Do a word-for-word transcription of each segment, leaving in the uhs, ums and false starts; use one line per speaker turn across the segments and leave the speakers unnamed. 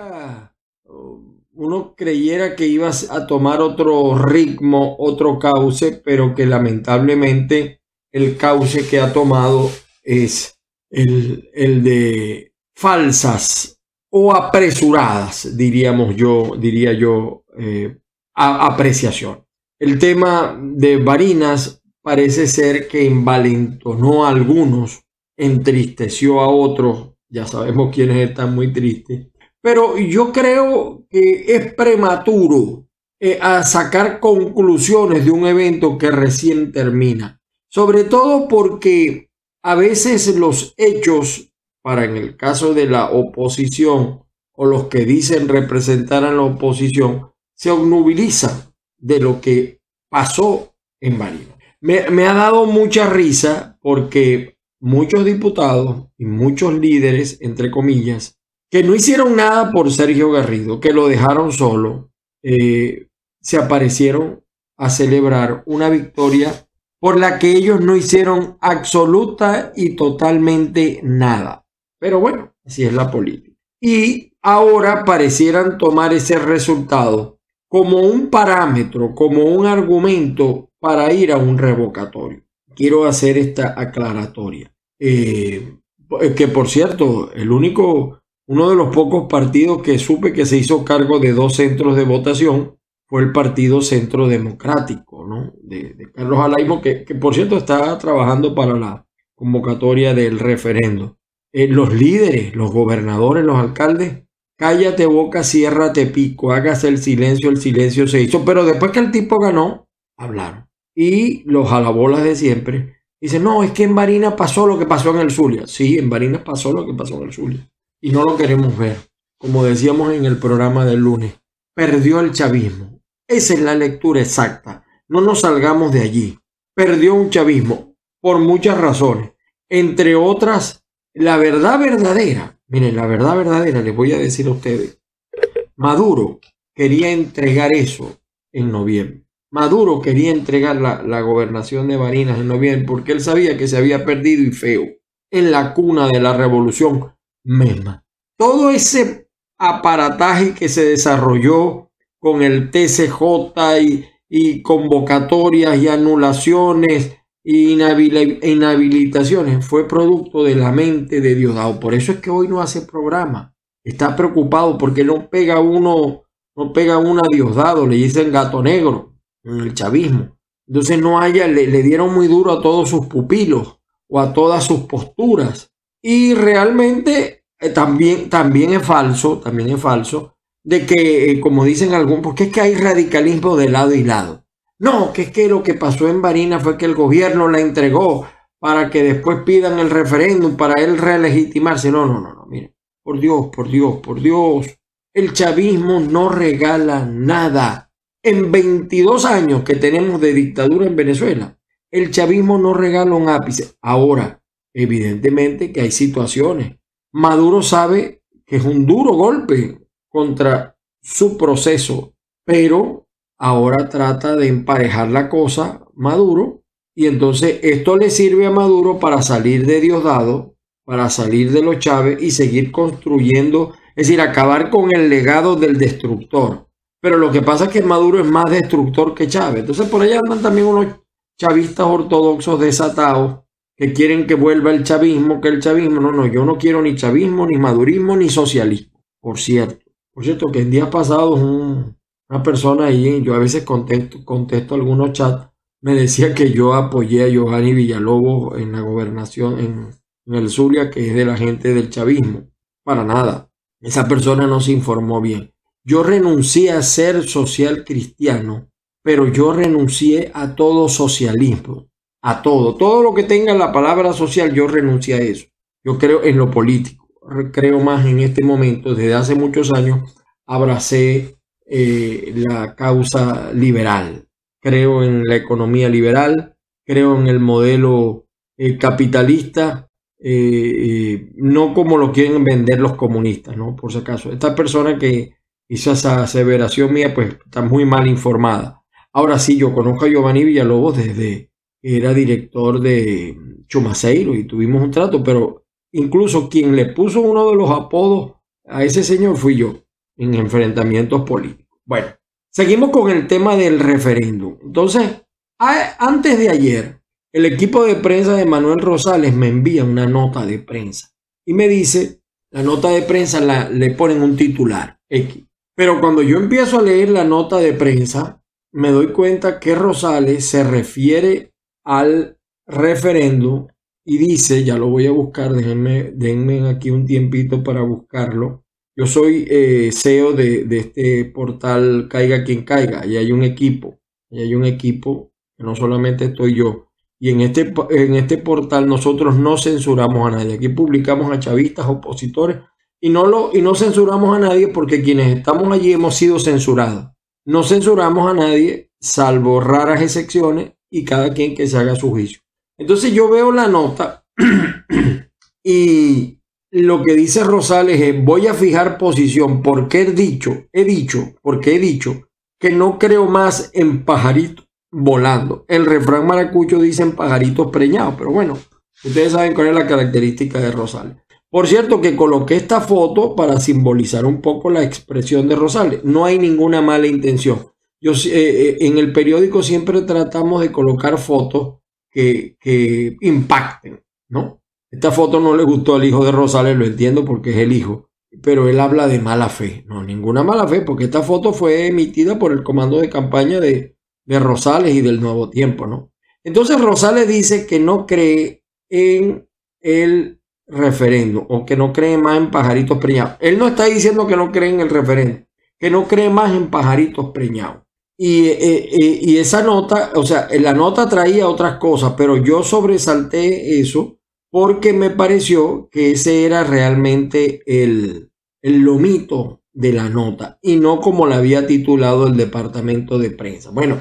fuera, uno creyera que ibas a tomar otro ritmo, otro cauce, pero que lamentablemente el cauce que ha tomado es el, el de falsas o apresuradas, diríamos yo, diría yo, eh, a, apreciación. El tema de Barinas parece ser que envalentonó a algunos, entristeció a otros, ya sabemos quiénes están muy tristes, pero yo creo que es prematuro eh, a sacar conclusiones de un evento que recién termina, sobre todo porque a veces los hechos, para en el caso de la oposición o los que dicen representar a la oposición, se obnubilizan de lo que pasó en Barinas. Me, me ha dado mucha risa porque muchos diputados y muchos líderes, entre comillas, que no hicieron nada por Sergio Garrido, que lo dejaron solo, eh, se aparecieron a celebrar una victoria por la que ellos no hicieron absoluta y totalmente nada. Pero bueno, así es la política. Y ahora parecieran tomar ese resultado como un parámetro, como un argumento para ir a un revocatorio. Quiero hacer esta aclaratoria. Eh, que por cierto, el único, uno de los pocos partidos que supe que se hizo cargo de dos centros de votación fue el Partido Centro Democrático, ¿no? De, de Carlos Alaimo, que, que por cierto está trabajando para la convocatoria del referendo. Eh, los líderes, los gobernadores, los alcaldes, cállate boca, ciérrate pico, hágase el silencio, el silencio se hizo. Pero después que el tipo ganó, hablaron. Y los jalabolas de siempre dicen, no, es que en Barinas pasó lo que pasó en el Zulia. Sí, en Barinas pasó lo que pasó en el Zulia. Y no lo queremos ver. Como decíamos en el programa del lunes, perdió el chavismo. Esa es la lectura exacta. No nos salgamos de allí. Perdió un chavismo por muchas razones. Entre otras, la verdad verdadera. Miren, la verdad verdadera, les voy a decir a ustedes. Maduro quería entregar eso en noviembre. Maduro quería entregar la, la gobernación de Barinas en noviembre porque él sabía que se había perdido y feo en la cuna de la revolución misma. Todo ese aparataje que se desarrolló con el T C J y, y convocatorias y anulaciones y inhabilitaciones fue producto de la mente de Diosdado. Por eso es que hoy no hace programa. Está preocupado porque no pega uno, no pega uno a Diosdado, le dicen gato negro en el chavismo. Entonces no haya, le, le dieron muy duro a todos sus pupilos o a todas sus posturas. Y realmente eh, también, también es falso, también es falso, de que, eh, como dicen algunos, porque es que hay radicalismo de lado y lado. No, que es que lo que pasó en Barinas fue que el gobierno la entregó para que después pidan el referéndum para él relegitimarse. No, no, no, no, mire, por Dios, por Dios, por Dios, el chavismo no regala nada. En veintidós años que tenemos de dictadura en Venezuela, el chavismo no regala un ápice. Ahora, evidentemente que hay situaciones. Maduro sabe que es un duro golpe contra su proceso, pero ahora trata de emparejar la cosa Maduro, y entonces esto le sirve a Maduro para salir de Diosdado, para salir de los Chávez y seguir construyendo, es decir, acabar con el legado del destructor. Pero lo que pasa es que Maduro es más destructor que Chávez. Entonces por allá andan también unos chavistas ortodoxos desatados que quieren que vuelva el chavismo, que el chavismo, no, no, yo no quiero ni chavismo, ni madurismo, ni socialismo. Por cierto, por cierto que en días pasados un, una persona ahí, yo a veces contesto, contesto algunos chats, me decía que yo apoyé a Giovanni Villalobos en la gobernación en, en el Zulia, que es de la gente del chavismo. Para nada, esa persona no se informó bien. Yo renuncié a ser social cristiano, pero yo renuncié a todo socialismo, a todo. Todo lo que tenga la palabra social, yo renuncié a eso. Yo creo en lo político, creo más en este momento. Desde hace muchos años abracé eh, la causa liberal. Creo en la economía liberal, creo en el modelo eh, capitalista, eh, eh, no como lo quieren vender los comunistas, ¿no? Por si acaso. Esta persona que hizo esa aseveración mía, pues está muy mal informada. Ahora sí, yo conozco a Giovanni Villalobos desde que era director de Chumaceiro y tuvimos un trato, pero incluso quien le puso uno de los apodos a ese señor fui yo. en enfrentamientos políticos. Bueno, seguimos con el tema del referéndum. Entonces, a, antes de ayer, el equipo de prensa de Manuel Rosales me envía una nota de prensa y me dice, la nota de prensa la, le ponen un titular X. Pero cuando yo empiezo a leer la nota de prensa, me doy cuenta que Rosales se refiere al referéndum y dice, ya lo voy a buscar, déjenme, denme aquí un tiempito para buscarlo. Yo soy eh, C E O de, de este portal Caiga Quien Caiga, y hay un equipo, y hay un equipo, que no solamente estoy yo, y en este, en este portal nosotros no censuramos a nadie, aquí publicamos a chavistas, opositores, y no, lo, y no censuramos a nadie porque quienes estamos allí hemos sido censurados. No censuramos a nadie, salvo raras excepciones, y cada quien que se haga su juicio. Entonces yo veo la nota y lo que dice Rosales es, voy a fijar posición porque he dicho, he dicho, porque he dicho que no creo más en pajaritos volando. El refrán maracucho dice en pajaritos preñados, pero bueno, ustedes saben cuál es la característica de Rosales. Por cierto que coloqué esta foto para simbolizar un poco la expresión de Rosales. No hay ninguna mala intención. Yo, eh, en el periódico siempre tratamos de colocar fotos que, que impacten, ¿no? Esta foto no le gustó al hijo de Rosales, lo entiendo porque es el hijo, pero él habla de mala fe. No, ninguna mala fe, porque esta foto fue emitida por el comando de campaña de, de Rosales y del Nuevo Tiempo, ¿no? Entonces Rosales dice que no cree en el referéndum o que no cree más en pajaritos preñados. Él no está diciendo que no cree en el referéndum, que no cree más en pajaritos preñados. Y, eh, eh, y esa nota, o sea, la nota traía otras cosas, pero yo sobresalté eso porque me pareció que ese era realmente el, el lomito de la nota y no como la había titulado el departamento de prensa. Bueno,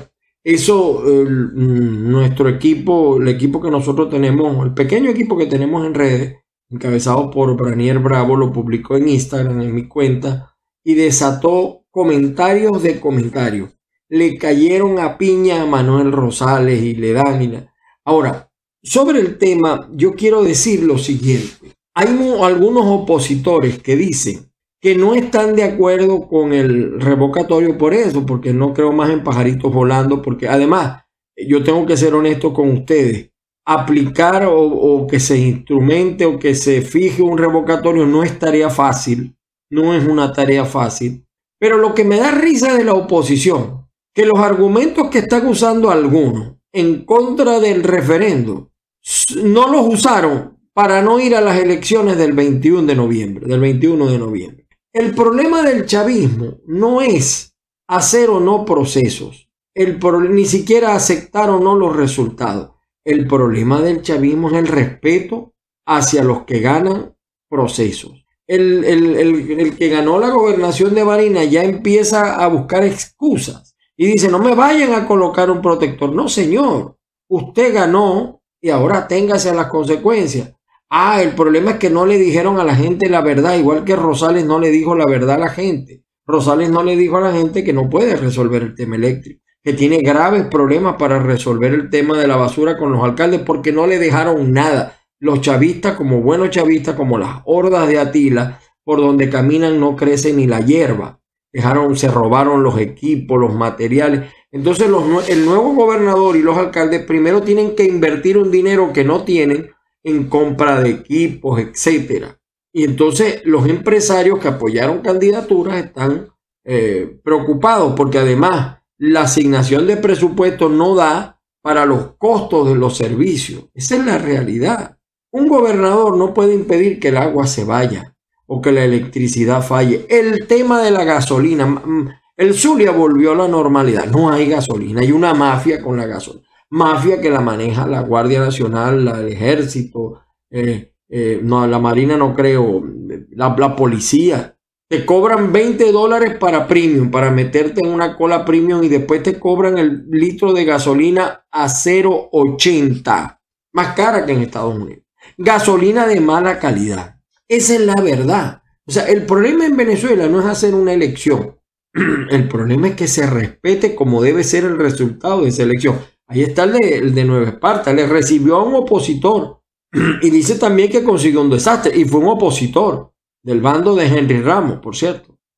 eso eh, nuestro equipo, el equipo que nosotros tenemos, el pequeño equipo que tenemos en redes, encabezado por Branier Bravo, lo publicó en Instagram, en mi cuenta, y desató comentarios de comentarios. Le cayeron a piña a Manuel Rosales y le dan. Y la... Ahora, sobre el tema, yo quiero decir lo siguiente. Hay algunos opositores que dicen que no están de acuerdo con el revocatorio por eso, porque no creo más en pajaritos volando, porque además, yo tengo que ser honesto con ustedes, aplicar o, o que se instrumente o que se fije un revocatorio no es tarea fácil, no es una tarea fácil, pero lo que me da risa de la oposición, que los argumentos que están usando algunos en contra del referendo no los usaron para no ir a las elecciones del veintiuno de noviembre, del veintiuno de noviembre. El problema del chavismo no es hacer o no procesos, el pro, ni siquiera aceptar o no los resultados. El problema del chavismo es el respeto hacia los que ganan procesos. El, el, el, el que ganó la gobernación de Barinas ya empieza a buscar excusas y dice, no me vayan a colocar un protector. No, señor, usted ganó y ahora téngase a las consecuencias. Ah, el problema es que no le dijeron a la gente la verdad, igual que Rosales no le dijo la verdad a la gente. Rosales no le dijo a la gente que no puede resolver el tema eléctrico, que tiene graves problemas para resolver el tema de la basura con los alcaldes porque no le dejaron nada. Los chavistas, como buenos chavistas, como las hordas de Atila, por donde caminan no crece ni la hierba. Dejaron, se robaron los equipos, los materiales. Entonces los, el nuevo gobernador y los alcaldes primero tienen que invertir un dinero que no tienen en compra de equipos, etcétera. Y entonces los empresarios que apoyaron candidaturas están eh, preocupados porque además la asignación de presupuesto no da para los costos de los servicios. Esa es la realidad. Un gobernador no puede impedir que el agua se vaya o que la electricidad falle. El tema de la gasolina, el Zulia volvió a la normalidad. No hay gasolina, hay una mafia con la gasolina. Mafia que la maneja la Guardia Nacional, la, el Ejército, eh, eh, no, la Marina no creo, la, la policía. Te cobran veinte dólares para premium, para meterte en una cola premium y después te cobran el litro de gasolina a cero ochenta. Más cara que en Estados Unidos. Gasolina de mala calidad. Esa es la verdad. O sea, el problema en Venezuela no es hacer una elección. El problema es que se respete como debe ser el resultado de esa elección. Ahí está el de, el de Nueva Esparta. Le recibió a un opositor y dice también que consiguió un desastre y fue un opositor del bando de Henry Ramos, por cierto.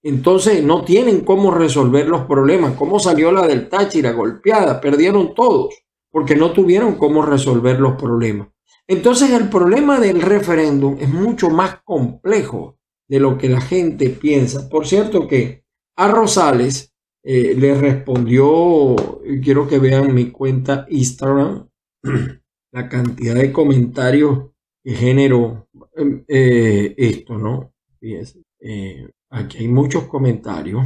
entonces no tienen cómo resolver los problemas. ¿Cómo salió la del Táchira golpeada? Perdieron todos porque no tuvieron cómo resolver los problemas. Entonces el problema del referéndum es mucho más complejo de lo que la gente piensa. Por cierto que a Rosales eh, le respondió, quiero que vean mi cuenta Instagram, la cantidad de comentarios que generó eh, esto, ¿no? Fíjense, eh, aquí hay muchos comentarios,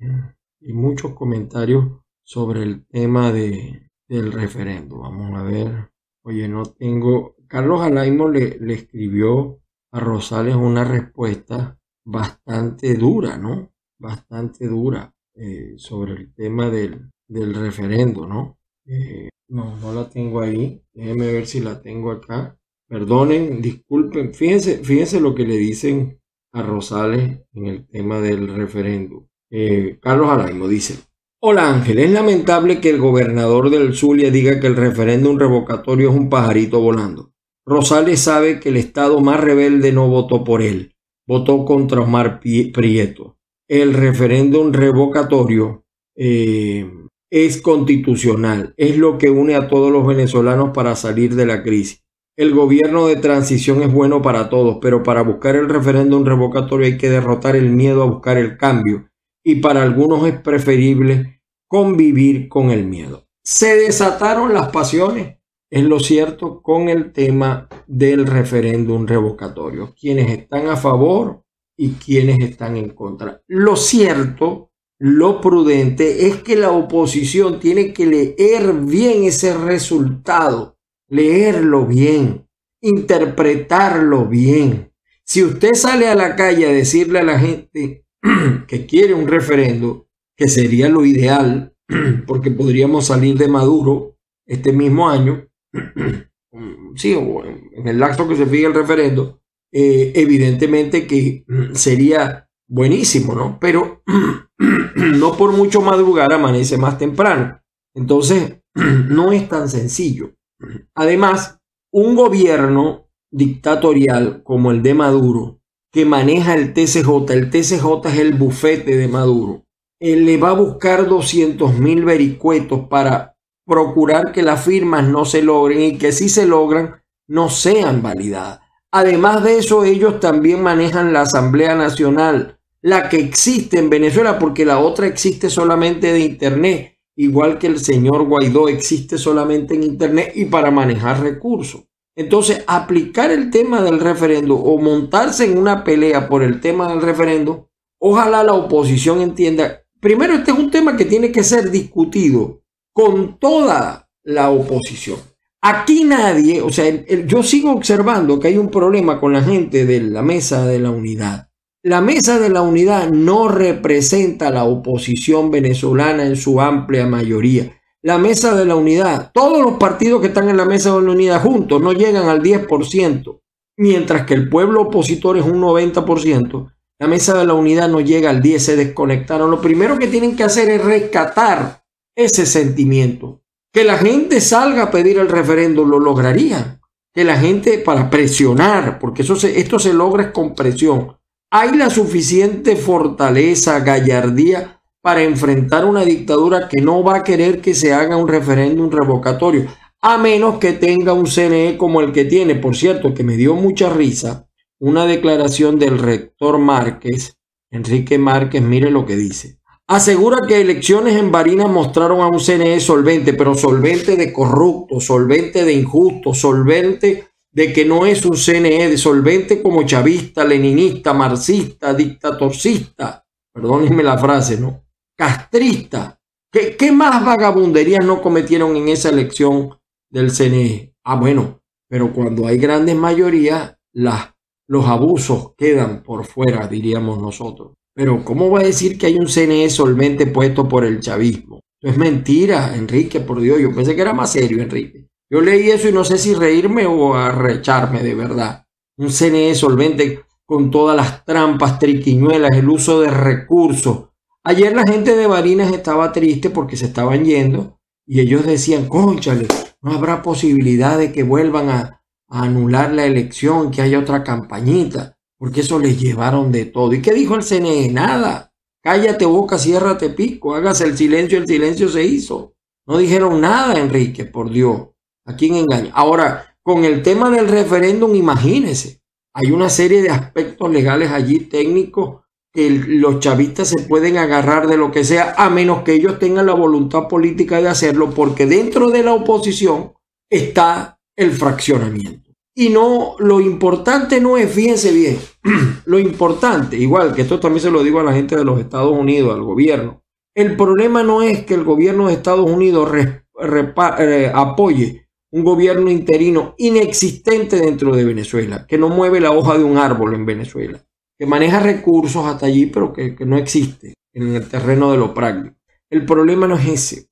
y muchos comentarios sobre el tema de, del referéndum. Vamos a ver. Oye, no tengo... Carlos Alaimo le, le escribió a Rosales una respuesta bastante dura, ¿no? Bastante dura eh, sobre el tema del, del referéndum, ¿no? Eh, no, no la tengo ahí. Déjenme ver si la tengo acá. Perdonen, disculpen. Fíjense, fíjense lo que le dicen a Rosales en el tema del referéndum. Eh, Carlos Alaimo dice: hola Ángel, es lamentable que el gobernador del Zulia diga que el referéndum revocatorio es un pajarito volando. Rosales sabe que el estado más rebelde no votó por él, votó contra Omar Prieto. El referéndum revocatorio eh, es constitucional, es lo que une a todos los venezolanos para salir de la crisis. El gobierno de transición es bueno para todos, pero para buscar el referéndum revocatorio hay que derrotar el miedo a buscar el cambio, y para algunos es preferible convivir con el miedo. Se desataron las pasiones, es lo cierto, con el tema del referéndum revocatorio. Quienes están a favor y quienes están en contra. Lo cierto, lo prudente es que la oposición tiene que leer bien ese resultado, leerlo bien, interpretarlo bien. Si usted sale a la calle a decirle a la gente que quiere un referéndum, que sería lo ideal, porque podríamos salir de Maduro este mismo año, sí, o en el lapso que se fije el referéndum, eh, evidentemente que sería buenísimo, ¿no? Pero no por mucho madrugar amanece más temprano. Entonces, no es tan sencillo. Además, un gobierno dictatorial como el de Maduro, que maneja el T C J, el T C J es el bufete de Maduro, él le va a buscar doscientos mil vericuetos para procurar que las firmas no se logren y que si se logran no sean validadas. Además de eso, ellos también manejan la Asamblea Nacional, la que existe en Venezuela, porque la otra existe solamente de internet, igual que el señor Guaidó existe solamente en internet y para manejar recursos. Entonces, aplicar el tema del referéndum o montarse en una pelea por el tema del referéndum, ojalá la oposición entienda. Primero, este es un tema que tiene que ser discutido con toda la oposición. Aquí nadie, o sea, el, el, yo sigo observando que hay un problema con la gente de la Mesa de la Unidad. La Mesa de la Unidad no representa a la oposición venezolana en su amplia mayoría. La Mesa de la Unidad, todos los partidos que están en la Mesa de la Unidad juntos no llegan al diez por ciento, mientras que el pueblo opositor es un noventa por ciento. La Mesa de la Unidad no llega al diez por ciento, se desconectaron. Lo primero que tienen que hacer es rescatar ese sentimiento. Que la gente salga a pedir el referéndum, lo lograrían. Que la gente, para presionar, porque eso se, esto se logra con presión. Hay la suficiente fortaleza, gallardía para enfrentar una dictadura que no va a querer que se haga un referéndum revocatorio, a menos que tenga un C N E como el que tiene. Por cierto, que me dio mucha risa una declaración del rector Márquez, Enrique Márquez, mire lo que dice. Asegura que elecciones en Barinas mostraron a un C N E solvente, pero solvente de corrupto, solvente de injusto, solvente de que no es un C N E, de solvente como chavista, leninista, marxista, dictatorcista, perdónenme la frase, ¿no? Castrista. ¿Qué, qué más vagabunderías no cometieron en esa elección del C N E? Ah, bueno, pero cuando hay grandes mayorías, las, los abusos quedan por fuera, diríamos nosotros. Pero ¿cómo va a decir que hay un C N E solvente puesto por el chavismo? Eso es mentira, Enrique, por Dios. Yo pensé que era más serio, Enrique. Yo leí eso y no sé si reírme o arrecharme de verdad. Un C N E solvente con todas las trampas, triquiñuelas, el uso de recursos. Ayer la gente de Barinas estaba triste porque se estaban yendo y ellos decían, cónchale, no habrá posibilidad de que vuelvan a, a anular la elección, que haya otra campañita, porque eso les llevaron de todo. ¿Y qué dijo el C N E? Nada. Cállate boca, ciérrate pico, hágase el silencio, el silencio se hizo. No dijeron nada, Enrique, por Dios. ¿A quién engaña? Ahora, con el tema del referéndum, imagínense, hay una serie de aspectos legales allí, técnicos, que los chavistas se pueden agarrar de lo que sea, a menos que ellos tengan la voluntad política de hacerlo, porque dentro de la oposición está el fraccionamiento. Y no, lo importante no es, fíjense bien, lo importante, igual que esto también se lo digo a la gente de los Estados Unidos, al gobierno, el problema no es que el gobierno de Estados Unidos re, repa, eh, apoye un gobierno interino inexistente dentro de Venezuela, que no mueve la hoja de un árbol en Venezuela, que maneja recursos hasta allí, pero que, que no existe en el terreno de lo práctico. El problema no es ese.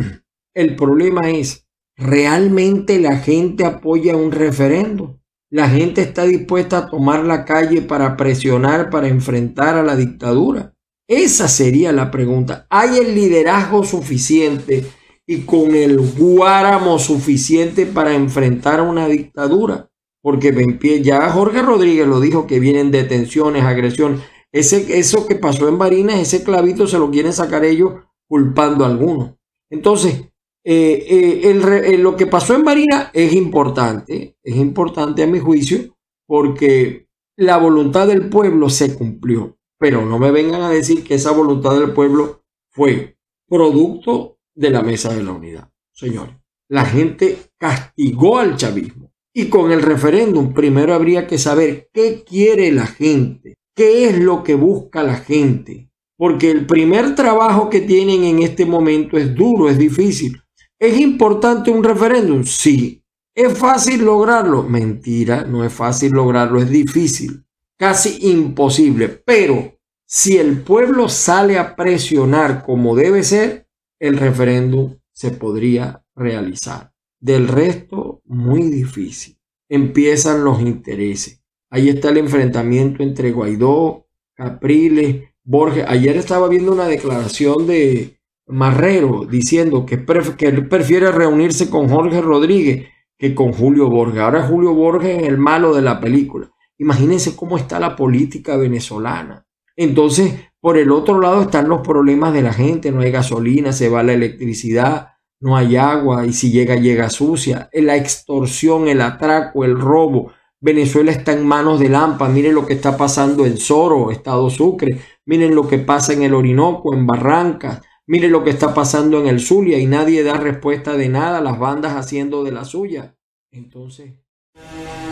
El problema es, ¿realmente la gente apoya un referendo? ¿La gente está dispuesta a tomar la calle para presionar, para enfrentar a la dictadura? Esa sería la pregunta. ¿Hay el liderazgo suficiente y con el guáramo suficiente para enfrentar a una dictadura? Porque ya Jorge Rodríguez lo dijo, que vienen detenciones, agresiones. Ese, eso que pasó en Barinas, ese clavito se lo quieren sacar ellos culpando a algunos. Entonces, eh, eh, el, eh, lo que pasó en Barinas es importante, es importante a mi juicio, porque la voluntad del pueblo se cumplió. Pero no me vengan a decir que esa voluntad del pueblo fue producto de la mesa de la unidad. Señores, la gente castigó al chavismo. Y con el referéndum primero habría que saber qué quiere la gente, qué es lo que busca la gente. Porque el primer trabajo que tienen en este momento es duro, es difícil. ¿Es importante un referéndum? Sí. ¿Es fácil lograrlo? Mentira, no es fácil lograrlo, es difícil. Casi imposible, pero si el pueblo sale a presionar como debe ser, el referéndum se podría realizar. Del resto, muy difícil. Empiezan los intereses. Ahí está el enfrentamiento entre Guaidó, Capriles, Borges. Ayer estaba viendo una declaración de Marrero diciendo que, pref que él prefiere reunirse con Jorge Rodríguez que con Julio Borges. Ahora Julio Borges es el malo de la película. Imagínense cómo está la política venezolana. Entonces, por el otro lado están los problemas de la gente. No hay gasolina, se va la electricidad, no hay agua y si llega, llega sucia. La extorsión, el atraco, el robo. Venezuela está en manos de Lampa. Miren lo que está pasando en Soro, Estado Sucre. Miren lo que pasa en el Orinoco, en Barrancas. Miren lo que está pasando en el Zulia y nadie da respuesta de nada. Las bandas haciendo de la suya. Entonces...